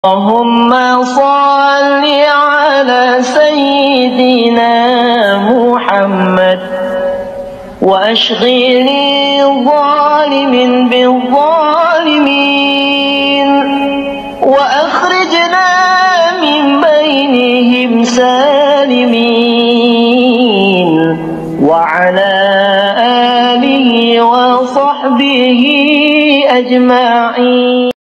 اللهم صل على سيدنا محمد وأشغل الظالم بالظالمين وأخرجنا من بينهم سالمين وعلى آله وصحبه أجمعين.